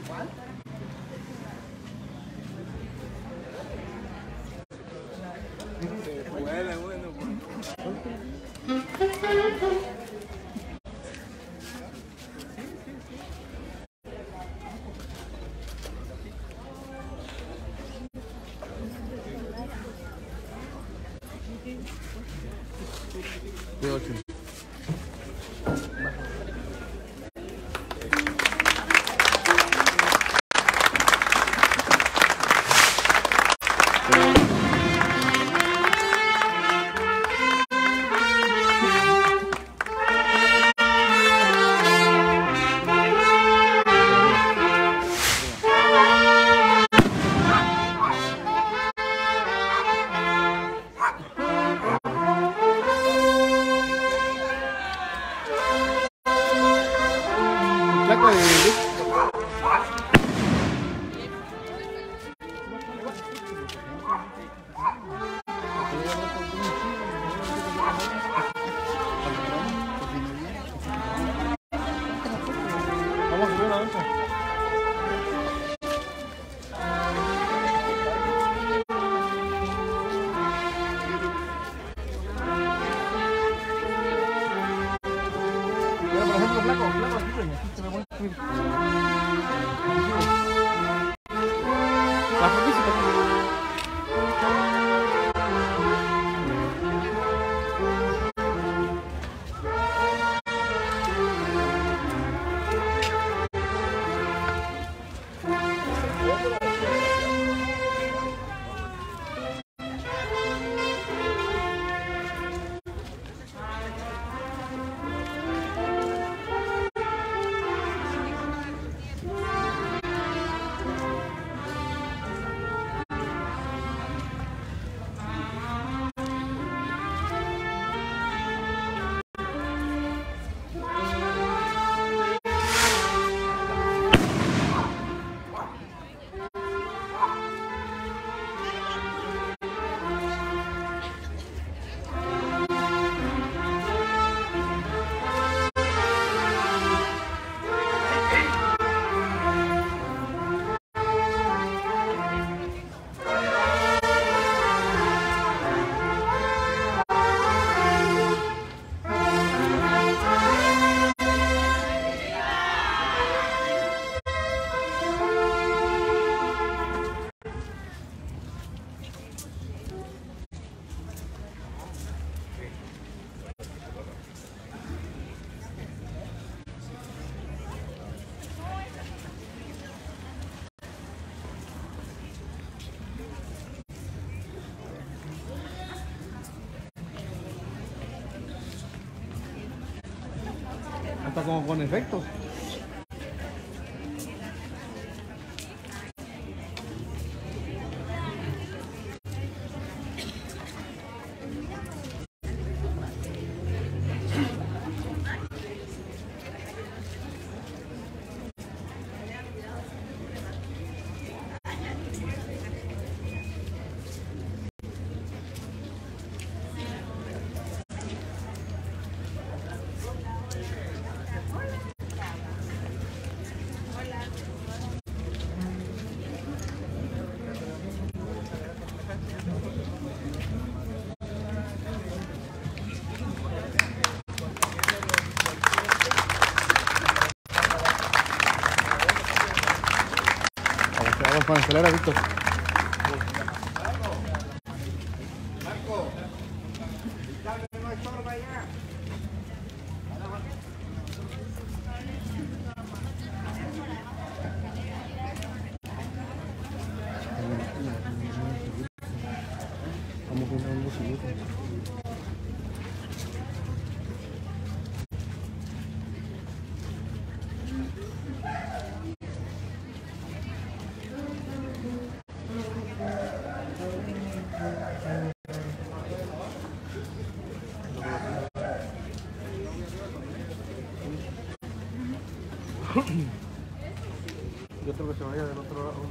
De 8. Placa de... Vamos a subir una danza. Mira, por ejemplo, flaco, aquí se me voy a subir. La fotito. Hasta como con efectos. Vamos con la escalera, Víctor. Vamos comprando seguros. Y otro que se vaya del otro lado.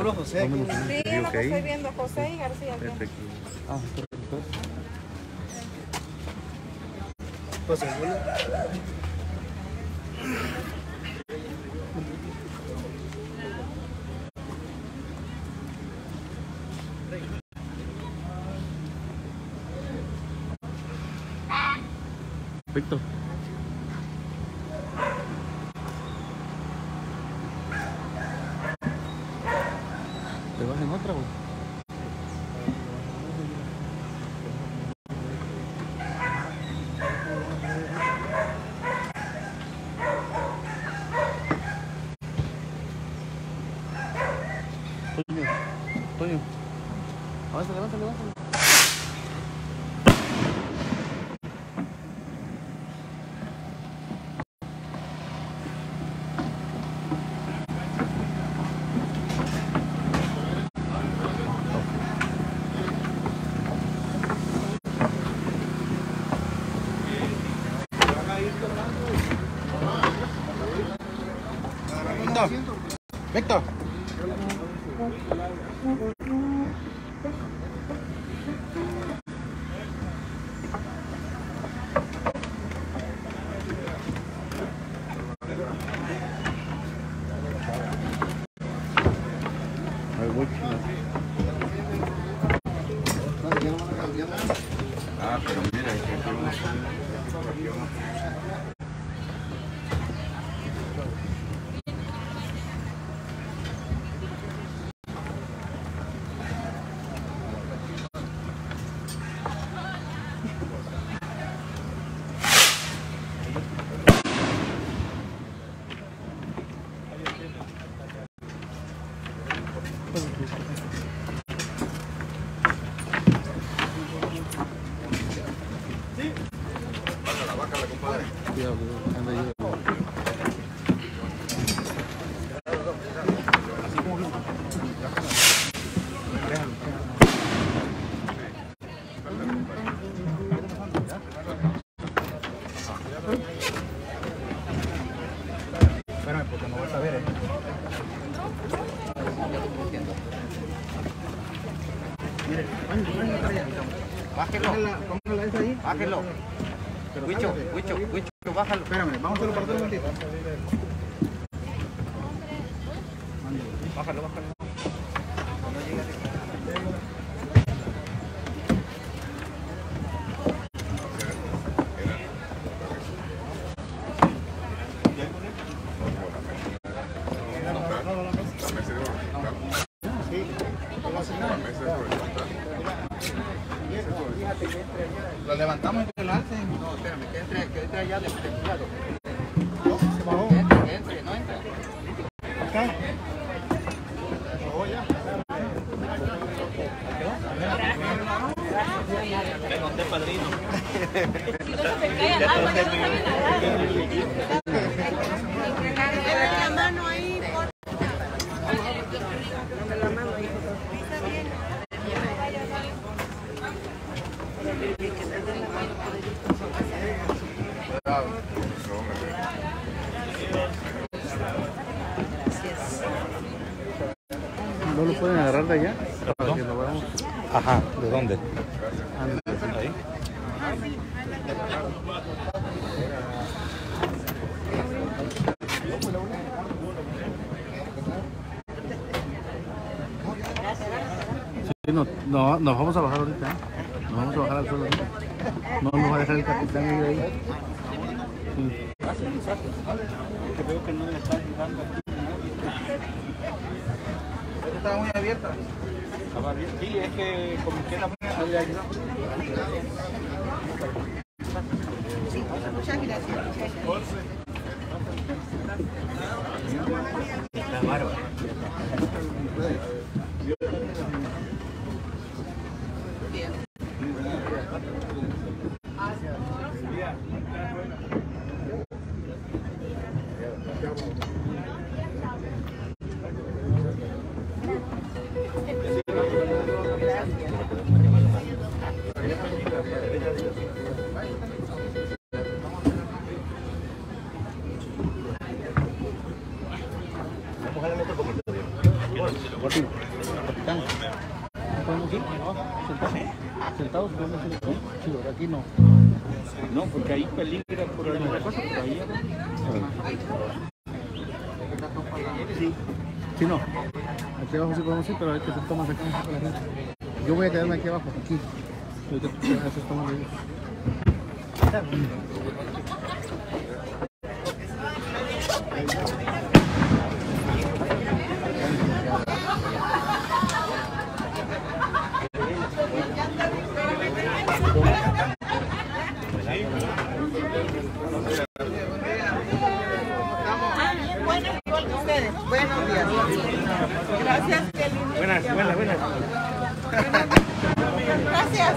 solo José. Sí, es lo que estoy viendo, José y García. Perfecto. Ah, perfecto. José Julio. Perfecto. ¿Te vas en otra, güey? Toño. Avanza, levanta, levanta. Víctor. Ah, pero mira, Cuidado, anda ahí. Espérame, porque no vas a ver, Mire, bájelo. Póngala esa ahí. Bájelo. Huicho, bájalo. Espérame, vamos a hacerlo para un momentito. Bájalo. Lo levantamos y que lo alcen. No, espérame, que entre allá de cuidado. No, se bajó. Que entre, no entra. Acá. Ya. Le conté, padrino. La mano ahí, ¿No lo pueden agarrar de allá? Para que lo veamos. Ajá, ¿de dónde? Ahí. Sí, nos vamos a bajar ahorita, ¿eh? Nos vamos a bajar al suelo ahorita. No nos va a dejar el capitán ahí. Sí. Que veo que no le está ayudando aquí. Esta estaba muy abierta. Estaba abierta. Sí, es que como que la muy abierta. muchas gracias. La barba. Vamos a darle otro poquito. Capitán. ¿No podemos ir? ¿Sentados? ¿Sentados podemos ir? Sí, por aquí no. No, porque ahí peligra por alguna cosa, por ahí. Sí. Sí, no. Aquí abajo sí podemos ir, pero hay que hacer tomas aquí con la gente. Yo voy a quedarme aquí abajo, aquí. Ahorita voy a hacer tomas de ellos. Buenos días. Gracias, qué lindo. Buenas. Gracias.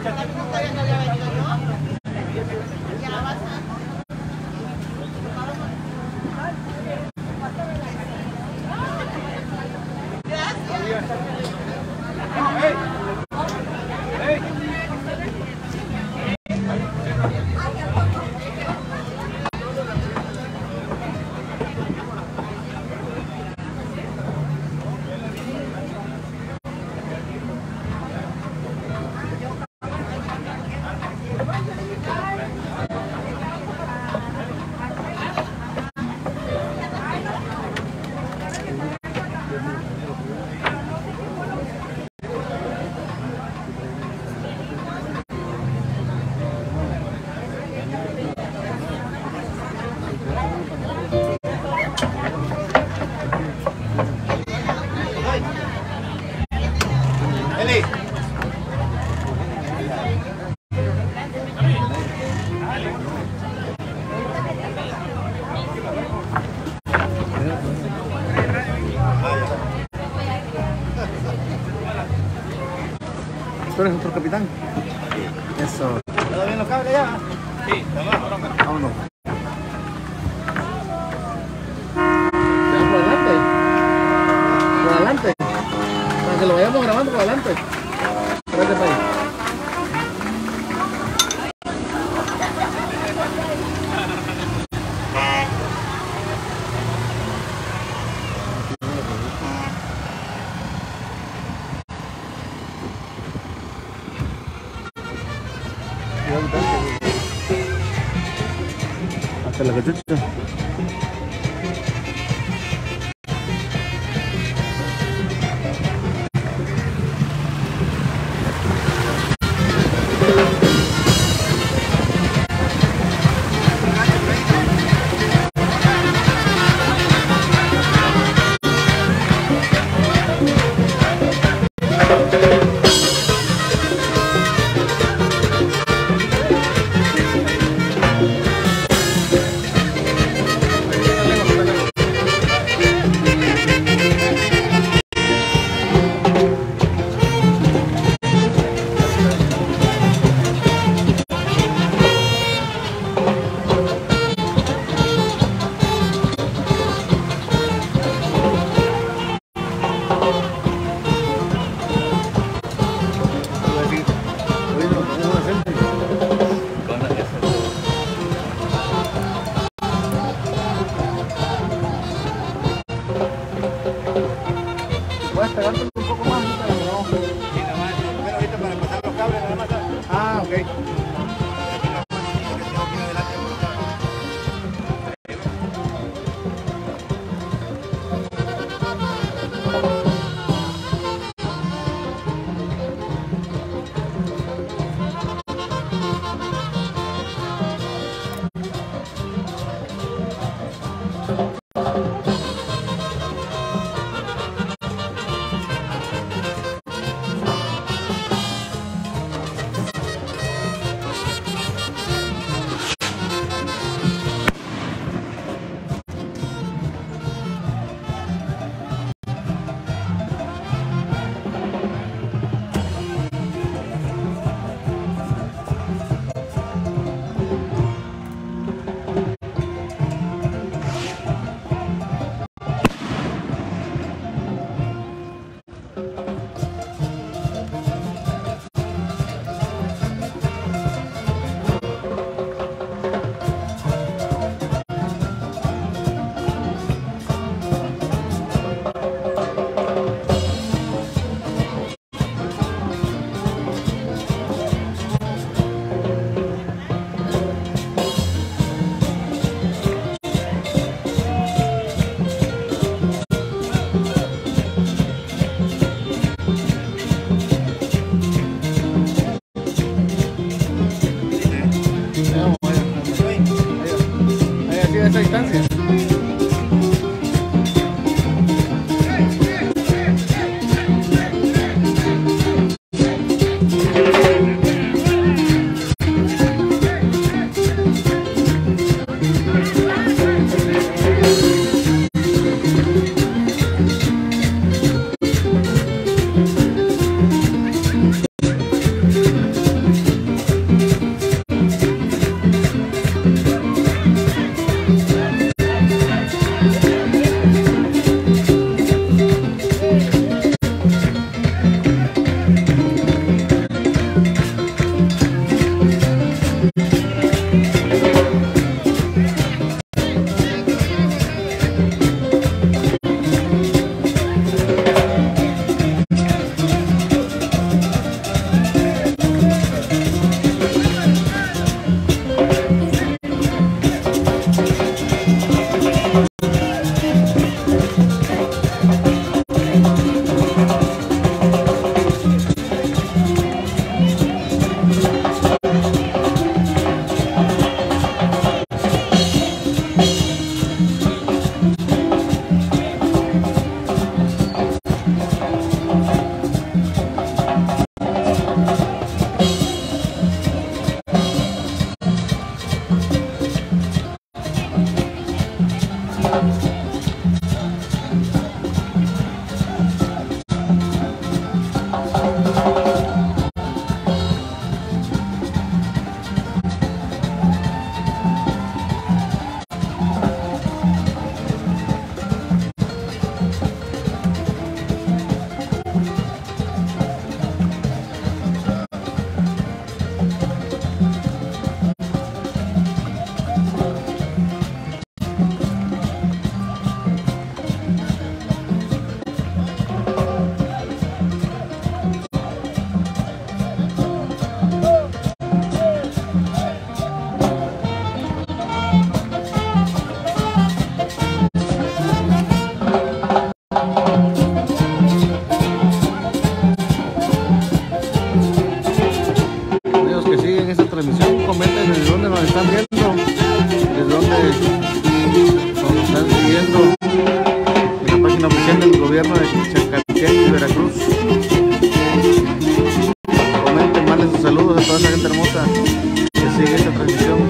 ¿Tú eres nuestro capitán? Eso. ¿Todo bien los cables ya? Sí, vámonos. Por adelante. Por adelante. Para que lo vayamos grabando por adelante. Espérate para ahí. Hasta la cachucha. Puedes pegarte un poco más y te la grabamos. Sí, nada más. Bueno, ahorita para pasar los cables, nada más. Ah, ok. Esa distancia. ahí en esta transmisión. Comenten desde dónde nos están viendo, desde dónde nos están siguiendo en la página oficial del gobierno de Chacaltianguis, Veracruz. Comenten, manden sus saludos a toda esa gente hermosa que sigue esta transmisión.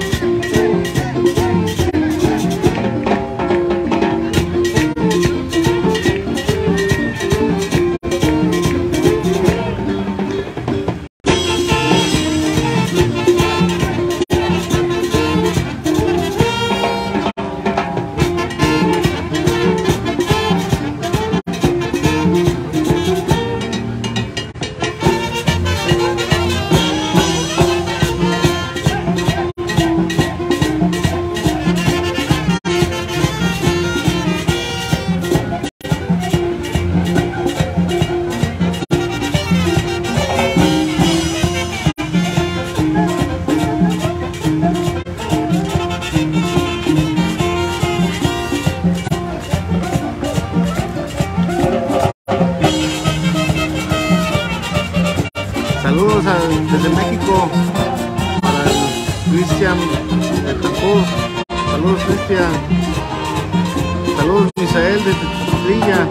Desde México para el Cristian de Tampur. Saludos, Cristian. Saludos, Misael de Trilla.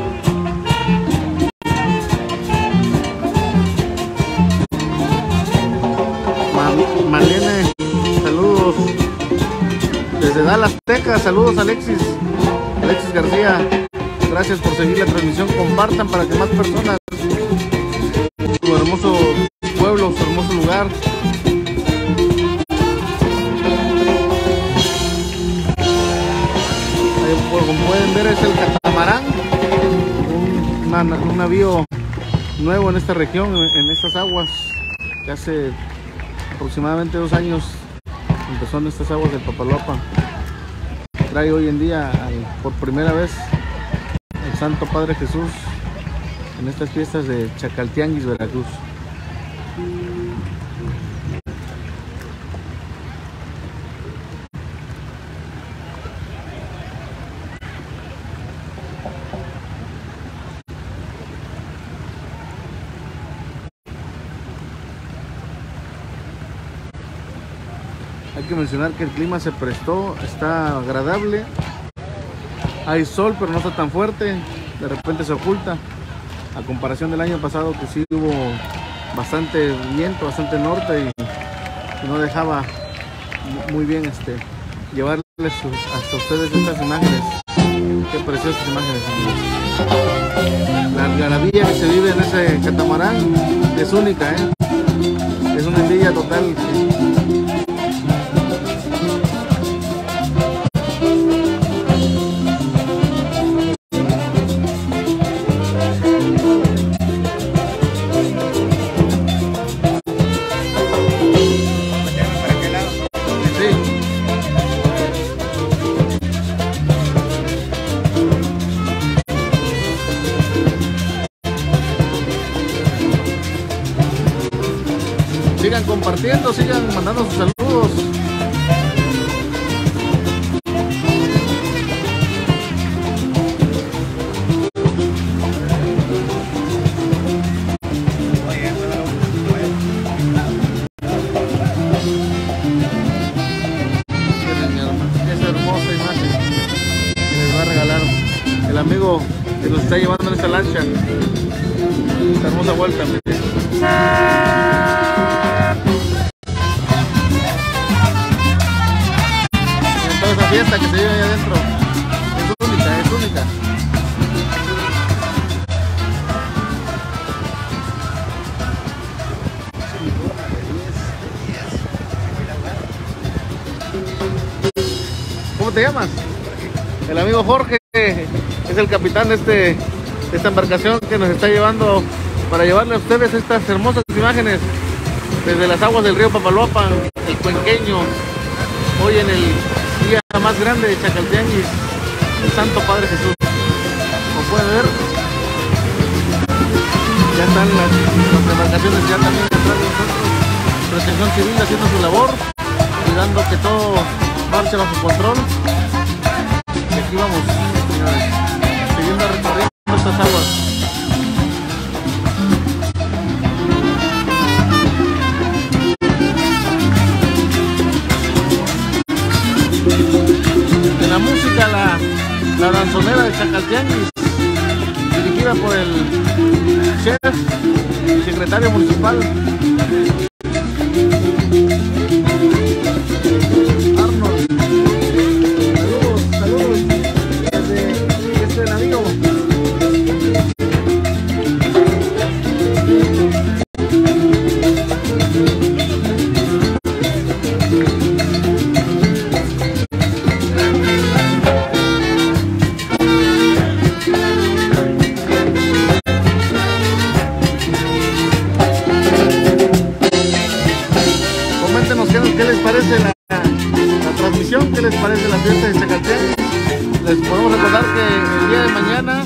Marlene, saludos desde Dallas, Texas. Saludos, Alexis García. Gracias por seguir la transmisión. Compartan para que más personas, su hermoso pueblo, su hermoso lugar. Ahí, como pueden ver, es el catamarán, un navío nuevo en esta región, en estas aguas, que hace aproximadamente 2 años empezó en estas aguas del Papaloapan. Trae hoy en día por primera vez el Santo Padre Jesús en estas fiestas de Chacaltianguis, Veracruz. Hay que mencionar que el clima se prestó, está agradable, hay sol pero no está tan fuerte, de repente se oculta, a comparación del año pasado que sí hubo bastante viento, bastante norte y no dejaba muy bien llevarles hasta ustedes estas imágenes. Qué preciosas imágenes, amigos. La algarabía que se vive en ese catamarán es única, es una envidia total. Sigan compartiendo, sigan mandando sus saludos. Esa hermosa imagen que les va a regalar el amigo que nos está llevando en esta lancha. Esta hermosa vuelta, esa fiesta que se vive ahí adentro es única, es única. ¿Cómo te llamas? El amigo Jorge es el capitán de esta embarcación que nos está llevando para llevarle a ustedes estas hermosas imágenes desde las aguas del río Papaloapan, el Cuenqueño, hoy en el día más grande de Chacaltianguis, el Santo Padre Jesús. Como pueden ver, ya están las embarcaciones ya también detrás de nosotros, Protección Civil haciendo su labor, cuidando que todo marche bajo control. Y aquí vamos, señores, siguiendo recorriendo estas aguas. La danzonera de Chacaltianguis, dirigida por el chef y secretario municipal Arnold. Saludos desde este navío. ¿Qué les parece la transmisión? ¿Qué les parece la fiesta de Chacaltianguis? Les podemos recordar que el día de mañana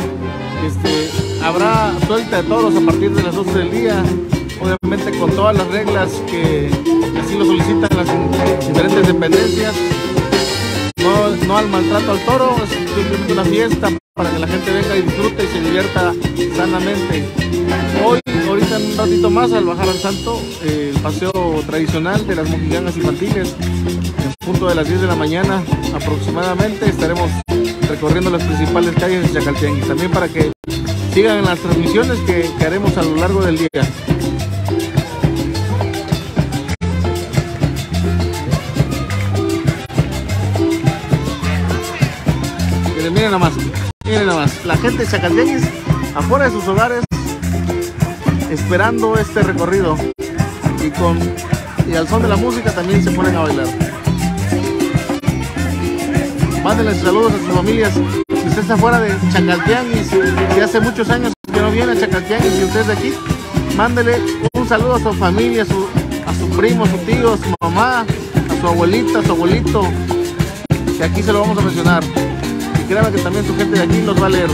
habrá suelta de toros a partir de las 12 del día, obviamente con todas las reglas que así lo solicitan las diferentes dependencias. No al maltrato al toro, es simplemente una fiesta para que la gente venga y disfrute y se divierta sanamente. Ahorita en un ratito más, al bajar al Santo, el paseo tradicional de las mojiganas infantiles, en punto de las 10 de la mañana aproximadamente, estaremos recorriendo las principales calles de Chacaltianguis, también para que sigan las transmisiones que haremos a lo largo del día. Miren nada más, la gente de Chacaltianguis afuera de sus hogares esperando este recorrido y al son de la música también se ponen a bailar. Mándenles saludos a sus familias. Si usted está fuera de Chacaltianguis y hace muchos años que no viene a Chacaltianguis y usted es de aquí, mándele un saludo a su familia, a su primo, a su tío, a su mamá, a su abuelita, a su abuelito, que aquí se lo vamos a mencionar. Y créanme que también su gente de aquí los va a leer.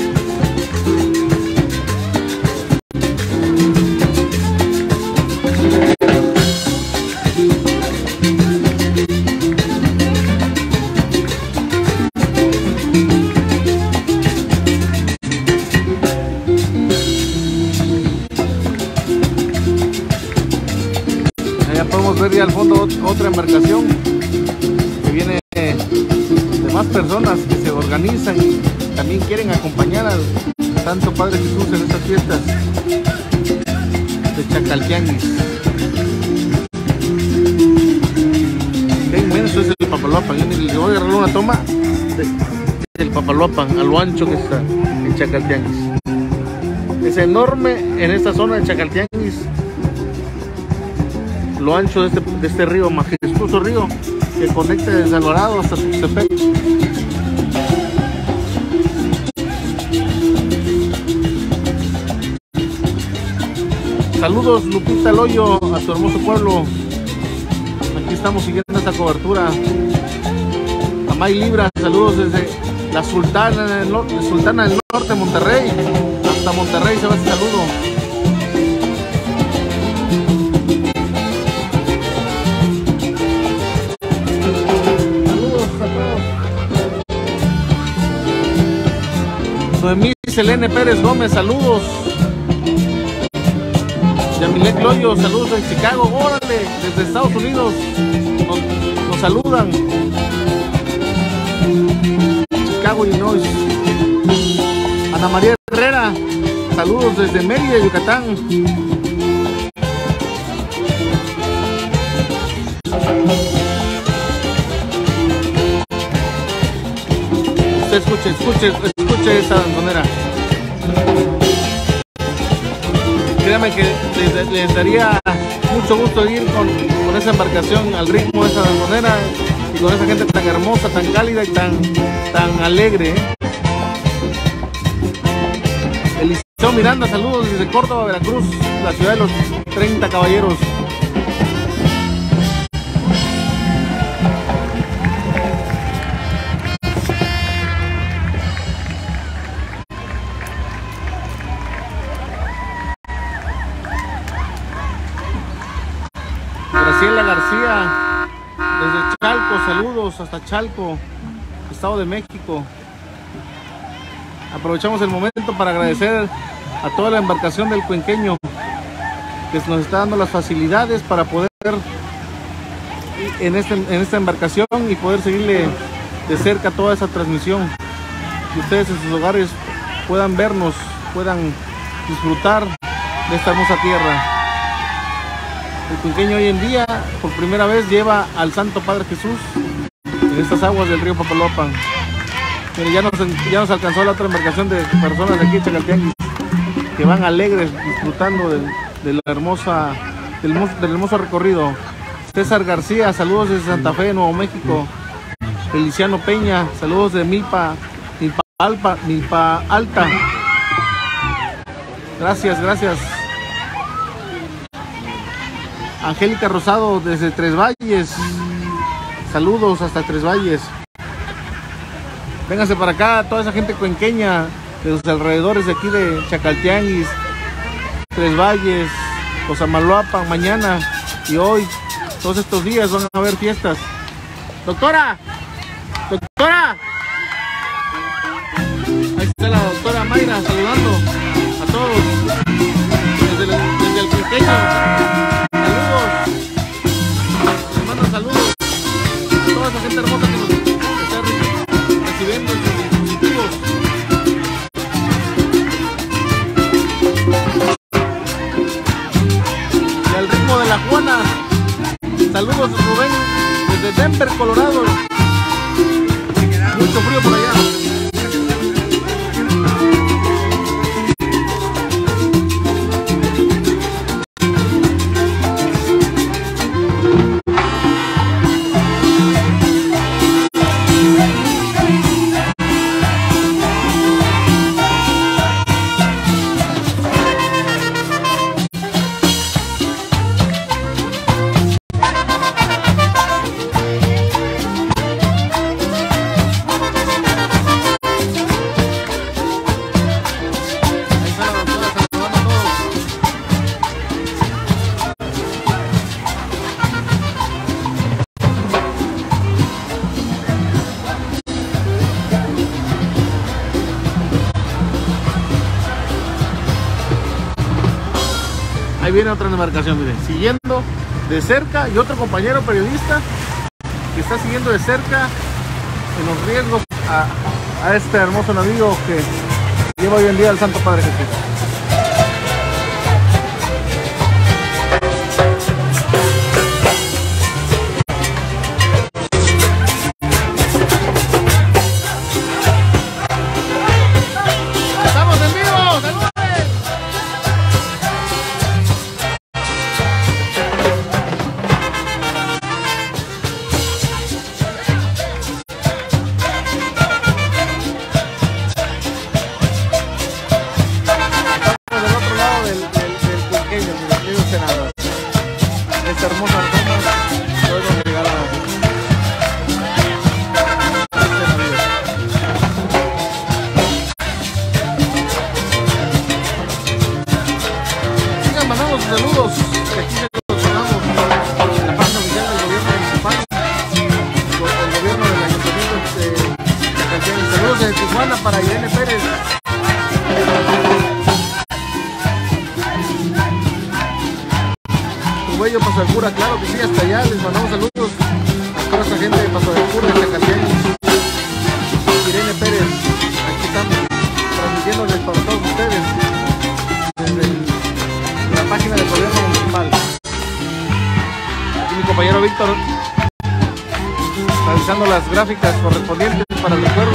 Allá podemos ver ya al fondo otra embarcación que viene de más personas que se organizan y también quieren acompañar al Santo Padre Jesús en estas fiestas de Chacaltianguis. Qué inmenso es el Papaloapan. Yo le voy a agarrar una toma del Papaloapan, a lo ancho que está en Chacaltianguis. Es enorme en esta zona de Chacaltianguis, lo ancho de este río, majestuoso río que conecta desde Alvarado hasta Tuxtepec. Saludos Lupita Loyo a tu hermoso pueblo. Aquí estamos siguiendo esta cobertura. A May Libra, saludos desde la Sultana del Norte, Monterrey. Hasta Monterrey se va este saludo. Saludos a todos. Noemí Selene Pérez Gómez, saludos. Yamilek Loyo, saludos en Chicago, órale, desde Estados Unidos nos saludan. Chicago, Illinois. Ana María Herrera, saludos desde Mérida, Yucatán. Usted escuche esa danzonera. Créame que les daría mucho gusto ir con esa embarcación al ritmo de esa danzonera y con esa gente tan hermosa, tan cálida y tan alegre. Eliseo Miranda, saludos desde Córdoba, Veracruz, la ciudad de los 30 caballeros. Graciela García, desde Chalco, saludos hasta Chalco, Estado de México. Aprovechamos el momento para agradecer a toda la embarcación del Cuenqueño que nos está dando las facilidades para poder en esta embarcación y poder seguirle de cerca toda esa transmisión. que ustedes en sus hogares puedan vernos, puedan disfrutar de esta hermosa tierra. El cuenqueño hoy en día, por primera vez, lleva al Santo Padre Jesús en estas aguas del río Papaloapan. Mire, ya nos alcanzó la otra embarcación de personas de aquí de Chacaltianguis que van alegres disfrutando del hermoso recorrido. César García, saludos desde Santa Fe, Nuevo México. Feliciano Peña, saludos de Milpa Alta. Gracias. Angélica Rosado desde Tres Valles. Saludos hasta Tres Valles. Vénganse para acá, toda esa gente cuenqueña de los alrededores de aquí de Chacaltianguis, Tres Valles, Cosamaloapan, mañana y hoy, todos estos días van a haber fiestas. ¡Doctora! Ahí está la doctora Mayra saludando a todos desde el cuenqueño. Les mando saludos a toda esa gente hermosa que nos está recibiendo en sus dispositivos. Y al ritmo de la Juana, saludos Rubén desde Denver, Colorado. Mucho frío por allá. Ahí viene otra embarcación, miren, siguiendo de cerca, y otro compañero periodista que está siguiendo de cerca en los riesgos a este hermoso navío que lleva hoy en día al Santo Padre Jesús. Saludos, que aquí se los mandamos en la página oficial del gobierno municipal, el gobierno del ayuntamiento de Chacaltianguis. Saludos desde Tijuana para Irene Pérez. Cuello, Paso del Cura, claro que sí, hasta allá les mandamos saludos a toda esa gente de Paso del Cura, de Chacaltianguis. Irene Pérez, aquí estamos transmitiéndoles para todos ustedes desde la página del gobierno municipal. Aquí mi compañero Víctor realizando las gráficas correspondientes para el recuerdo.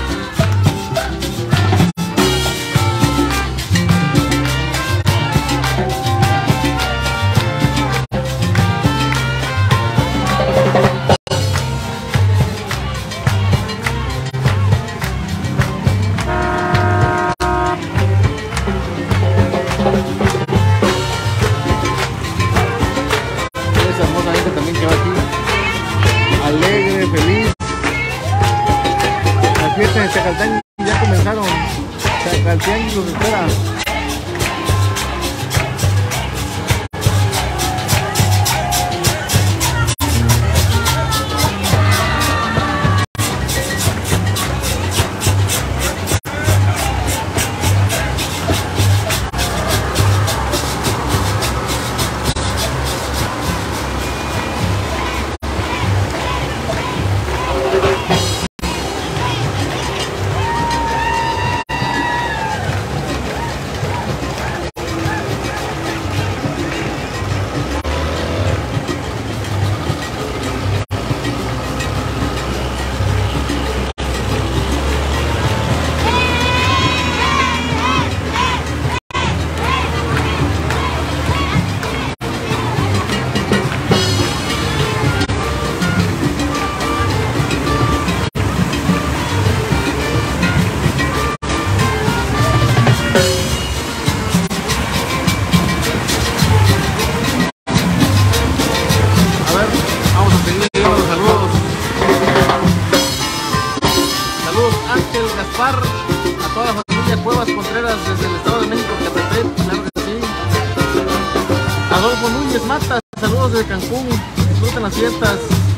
De Chacaltianguis ya comenzaron. Chacaltianguis los espera. Cancún. Disfruten las fiestas.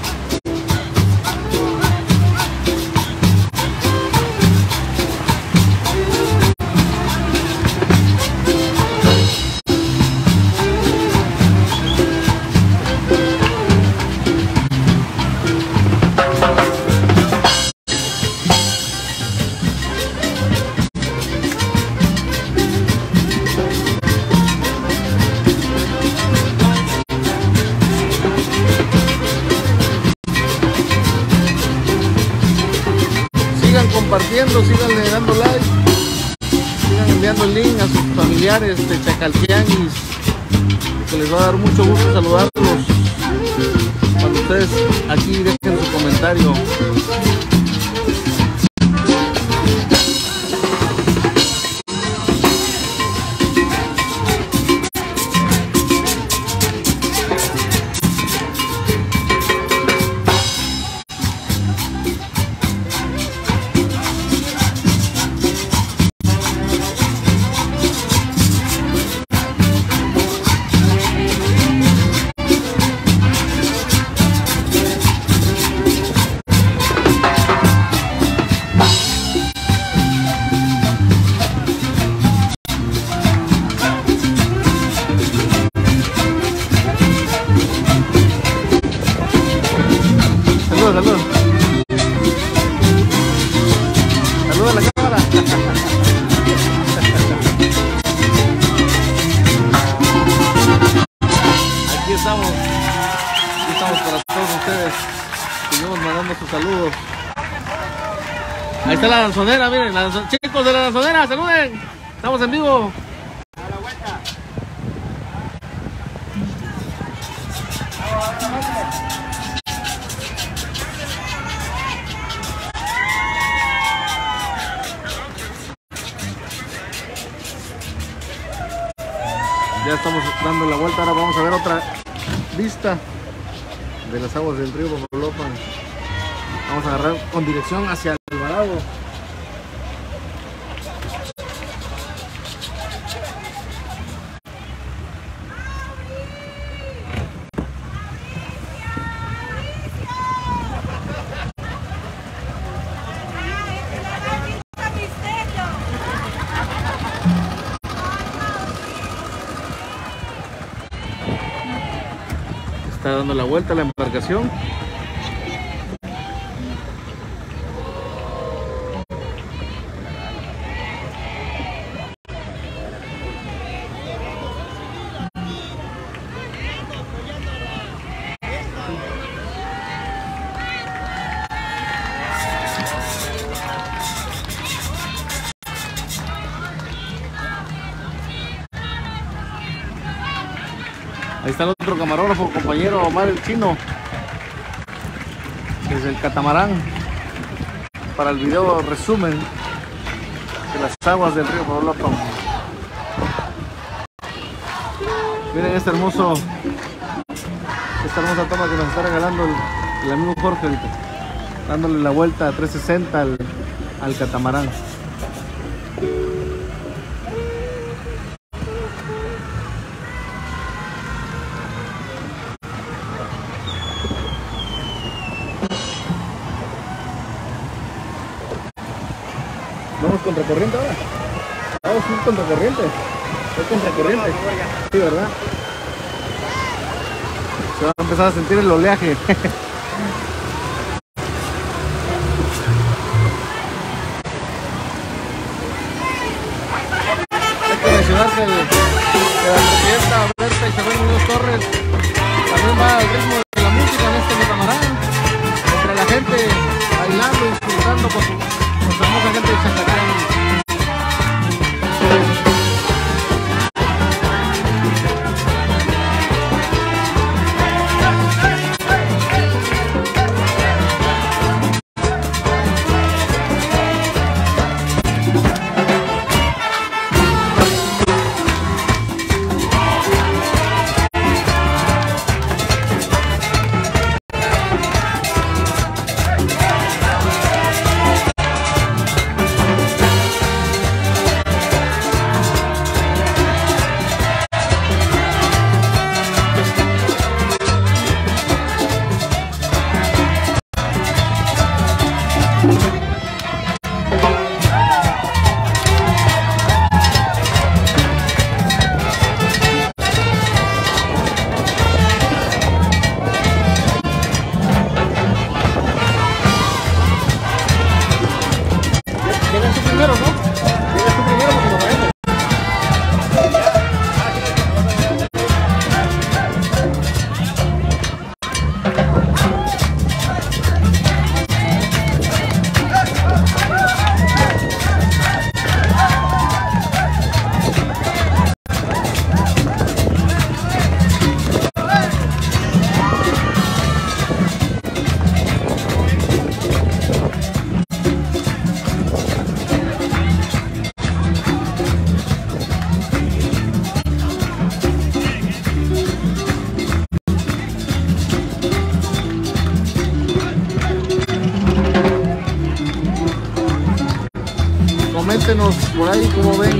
Compartiendo, síganle dando like, sigan enviando el link a sus familiares de Chacaltianguis, que les va a dar mucho gusto saludarlos. Cuando ustedes aquí dejen su comentario. Saludos. Saludos a la cámara. Aquí estamos para todos ustedes. Seguimos mandando sus saludos. Ahí está la danzonera, miren, chicos de la danzonera, saluden. Estamos en vivo. A la vuelta. Ya estamos dando la vuelta, ahora vamos a ver otra vista de las aguas del río Popolopan. Vamos a agarrar con dirección hacia Alvarado. Está dando la vuelta a la embarcación. Ahí está el otro camarógrafo, compañero Omar el Chino, desde el catamarán, para el video resumen de las aguas del río Popolopan. Miren esta hermosa toma que nos está regalando el amigo Jorge ahorita, dándole la vuelta a 360 al catamarán. ¿Vamos contracorriente ahora? Vamos a ir contracorriente. Es contracorriente. Sí, ¿verdad? Se va a empezar a sentir el oleaje. Hay que mencionar que la presidenta Berta Isabel Muñoz Torres también va al ritmo de la música en este catamarán, entre la gente bailando y disfrutando con nuestra hermosa gente de Chacaltianguis. coméntenos por ahí cómo ven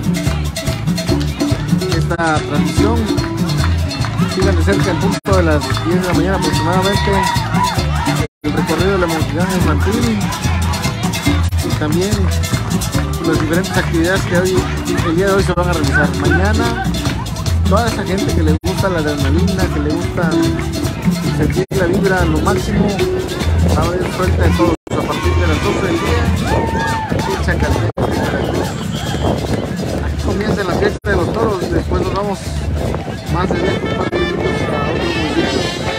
esta transmisión. Sigan de cerca el punto de las 10 de la mañana aproximadamente el recorrido de la Moquiganga infantil y también las diferentes actividades que hoy, el día de hoy se van a realizar. Mañana toda esa gente que le gusta la adrenalina, que le gusta sentir la vibra a lo máximo, va a haber suelta de todos a partir de las 12 del día aquí en Zacatecas, Veracruz. Aquí comienza la fiesta de los toros, después nos vamos más de 10 minutos a otro mundial.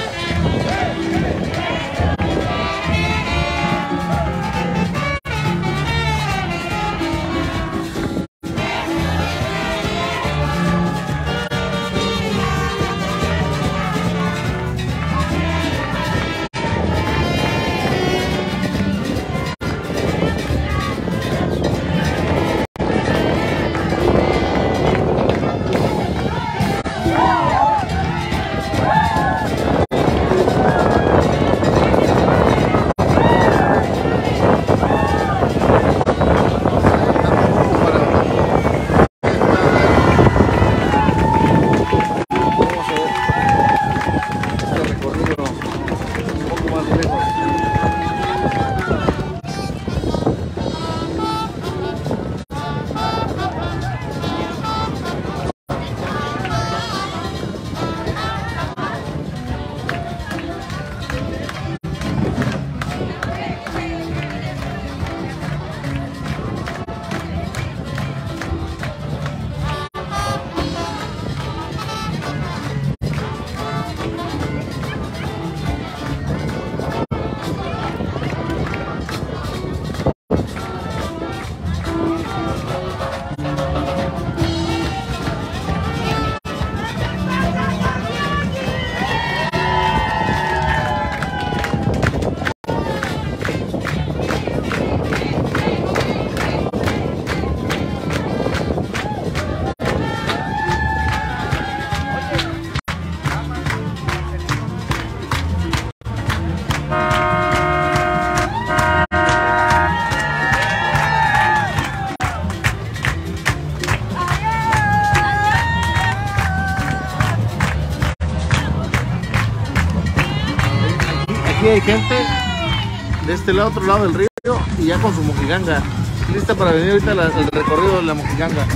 Hay gente de este lado, otro lado del río y ya con su Moquiganga lista para venir ahorita el recorrido de la Moquiganga.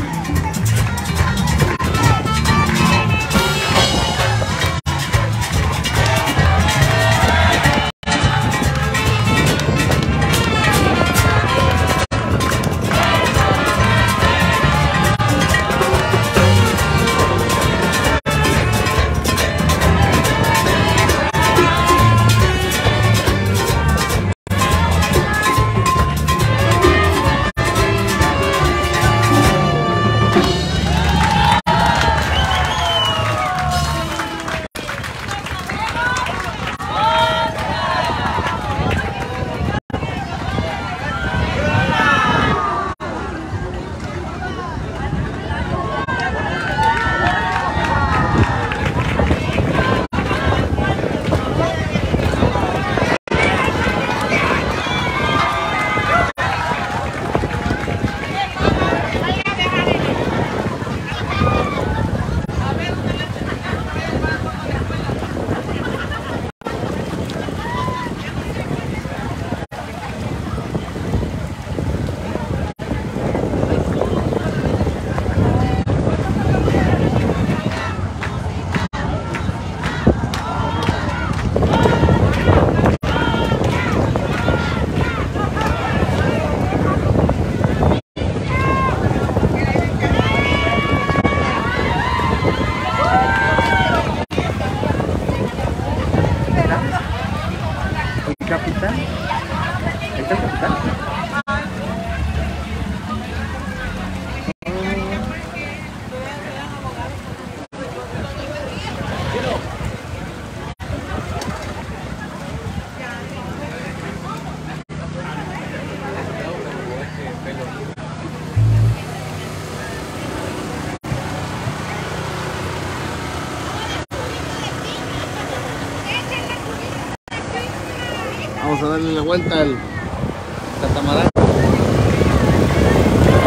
Vamos a darle la vuelta al catamarán.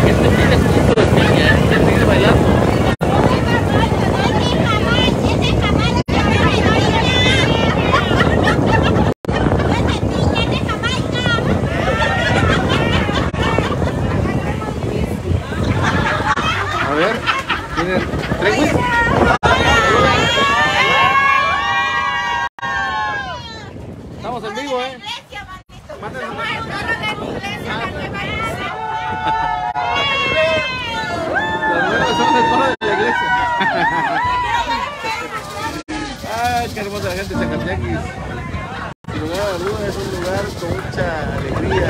Estamos en vivo, ¿eh? Somos el coro de la iglesia, la nueva iglesia. Los nuevos son el coro de la iglesia. Ay, qué hermosa la gente de Zacatianguis. Sin lugar a dudas es un lugar con mucha alegría.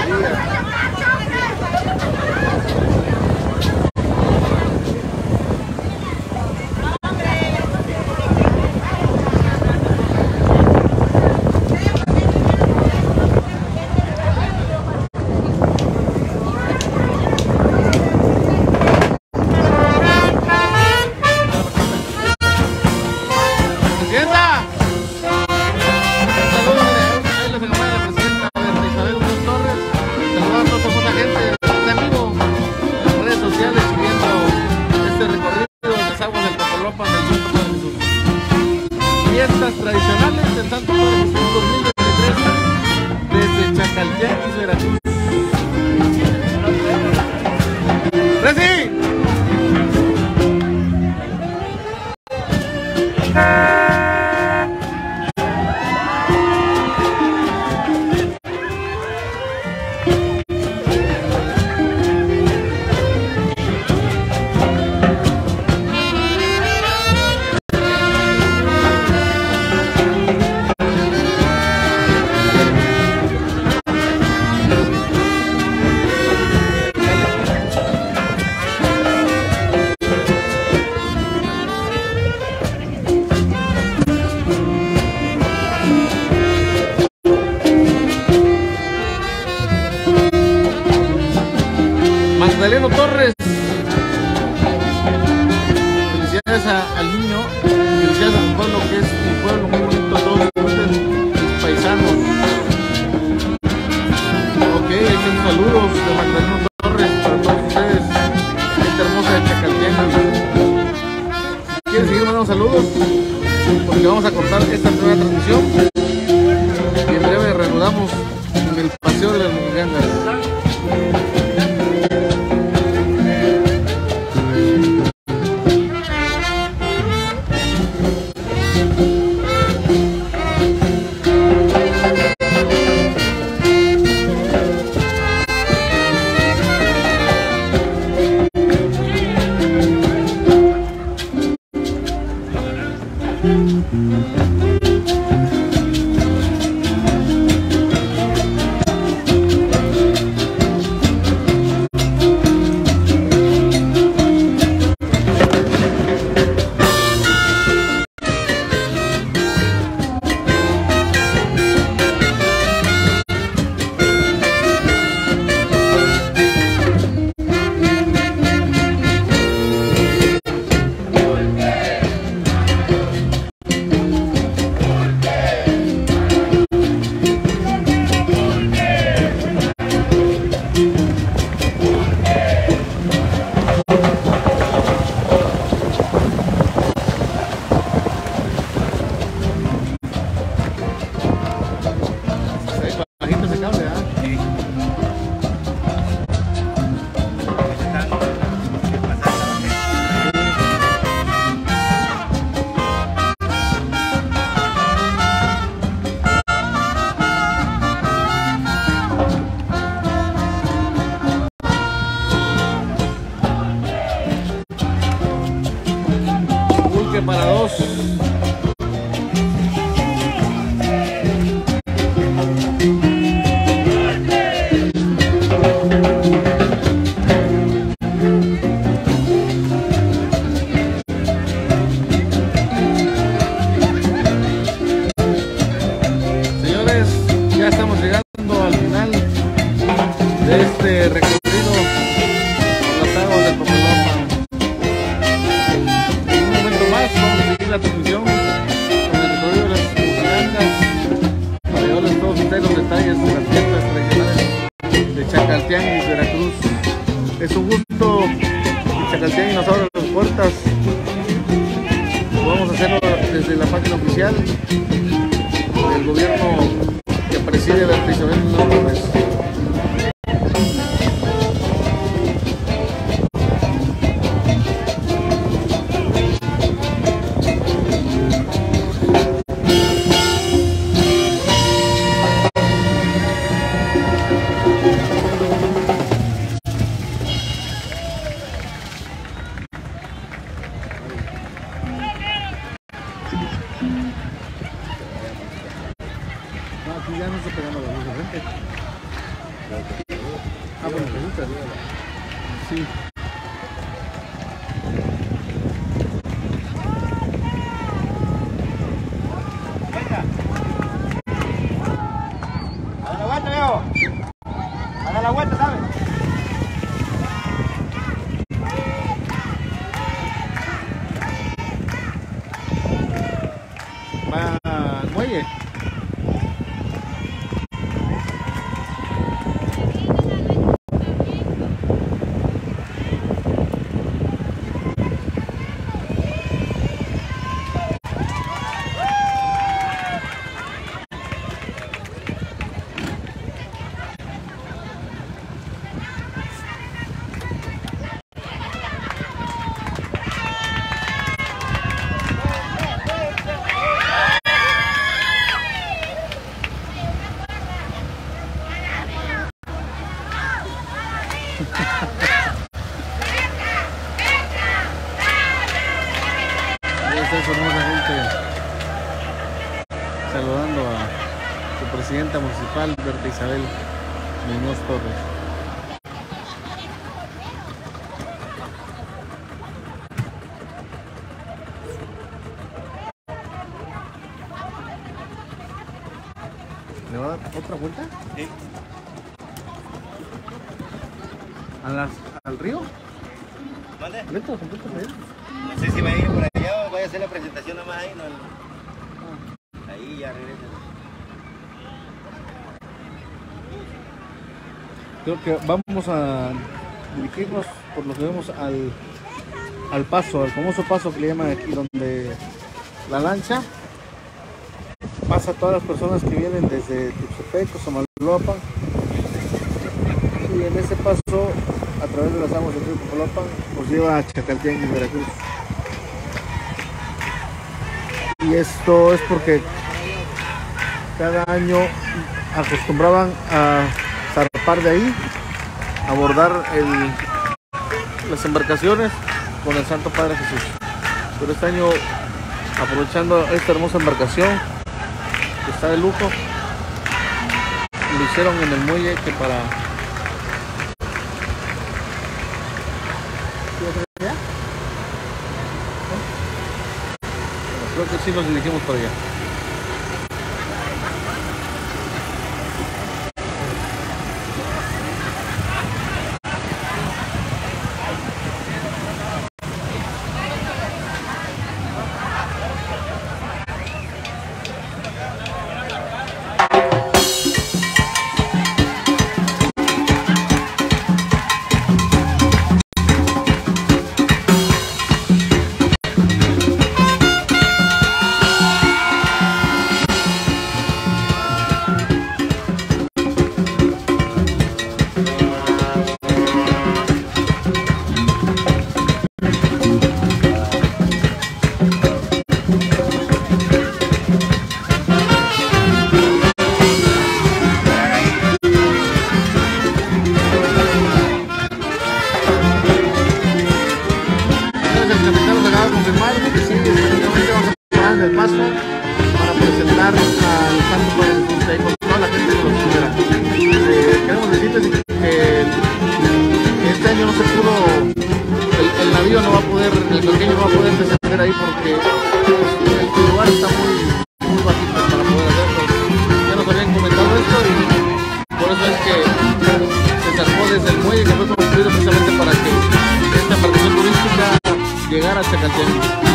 Fiestas tradicionales del Santo Padre Jesús 2023 desde Chacaltianguis, Veracruz. ¡Reci! Magdaleno Torres, felicidades al niño, felicidades al pueblo, que es un pueblo muy bonito, todos disfruten, los paisanos. Ok, hay saludos de Magdaleno Torres para todos ustedes, gente hermosa de Chacaltianguis. Si quieren seguir mandando saludos, porque vamos a cortar esta primera transmisión y en breve reanudamos en el paseo de las Mungangas. Para dos. Señores, ya estamos llegando al final de este recorrido por las aguas del Popolopan. La transmisión con el recorrido de las Mungangas para llevarles a todos ustedes los detalles de las fiestas tradicionales de Chacaltianguis, Veracruz. Es un gusto que Chacaltianguis nos abra las puertas. Podemos hacerlo desde la página oficial del gobierno que preside Beatriz Isabel Torres. aquí ya no está pegando la luz de frente. Ah, bueno, pues sí. A la vuelta, viejo. A la vuelta, ¿sabes? Va al muelle. Esa hermosa gente saludando a su presidenta municipal, Berta Isabel Muñoz Torres. ¿Le va a dar otra vuelta? Sí. ¿Al río? ¿Vale? ¿Lento? ¿Completo? No sé si va a ir por allá o vaya a hacer la presentación nomás ahí. No. Ahí ya regresa. Creo que vamos a dirigirnos por lo que vemos al paso, al famoso paso que le llaman aquí, donde la lancha pasa a todas las personas que vienen desde Tuxtepec o Samaloapan, y en ese paso, a través de las aguas del río Samaloapan, nos lleva a Chacaltenango, Veracruz. Y esto es porque cada año acostumbraban a zarpar de ahí, abordar las embarcaciones con el Santo Padre Jesús. Pero este año, aprovechando esta hermosa embarcación que está de lujo, lo hicieron en el muelle que para... Creo que sí nos dirigimos para allá. Llegar a Chacaltenango.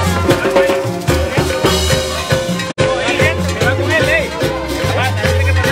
Va con él,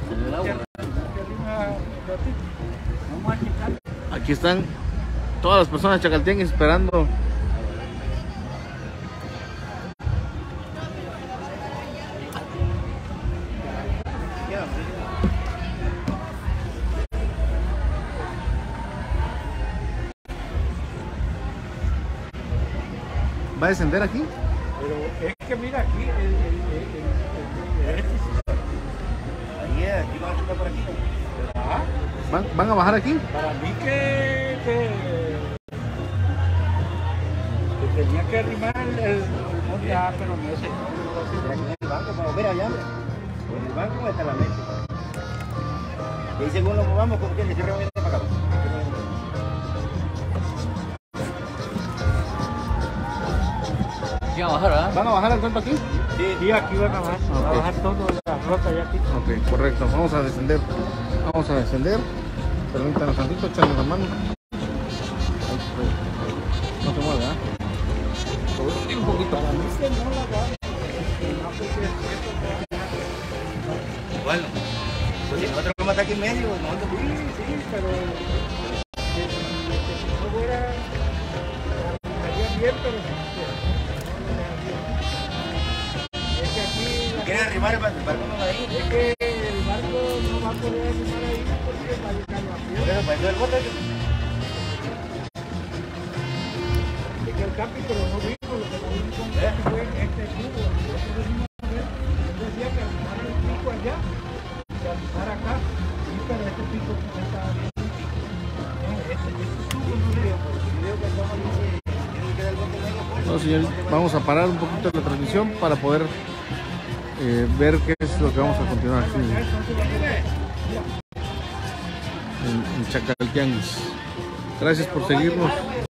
Aquí están todas las personas de Chacaltianguis esperando. ¿Va a descender aquí? Pero es que mira aquí, Aquí va a estar por aquí. ¿Van a bajar aquí? para mí que tenía que arrimar el monte, pero no sé. En el banco, vamos, mira allá. En el banco está la mesa. Y según lo movamos, ¿cómo quiere? Cierra bien para acá. ¿Van a bajar el cuento aquí? Y aquí van a bajar, va a bajar todo la rota ya aquí. Ok, correcto. Vamos a descender. Vamos a descender. Permítanos tantito, echarle la mano. No se mueve, ¿ah? Un poquito. Bueno, pues si nosotros vamos a estar aquí en medio, nosotros... Sí, pero si no fuera, estaría bien, pero es que aquí ¿Quieres arrimar el barco ahí? es que el barco no va a poder arrimar ahí porque va a llegar la piedra. Pero para eso el bote. Es que el capi, pero no vino, lo que no vino con capi fue este cubo. Nosotros venimos a ver, él decía que arrimara el pico allá y que arrimara acá. Sí, pero este pico no está bien. Este tubo no veo, porque creo que estaba bien. No, señores, vamos a parar un poquito la transmisión para poder ver qué es lo que vamos a continuar aquí en Chacaltianguis. Gracias por seguirnos.